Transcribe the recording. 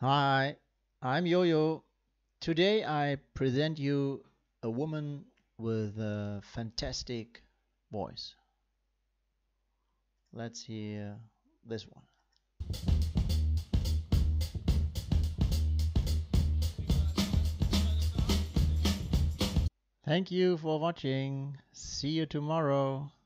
Hi, I'm Yo-Yo. Today I present you a woman with a fantastic voice. Let's hear this one. Thank you for watching. See you tomorrow.